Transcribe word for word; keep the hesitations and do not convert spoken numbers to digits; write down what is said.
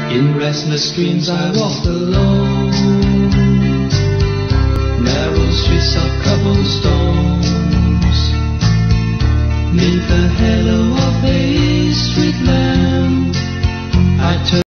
In restless dreams I walked alone, narrow streets of cobblestones, 'neath the halo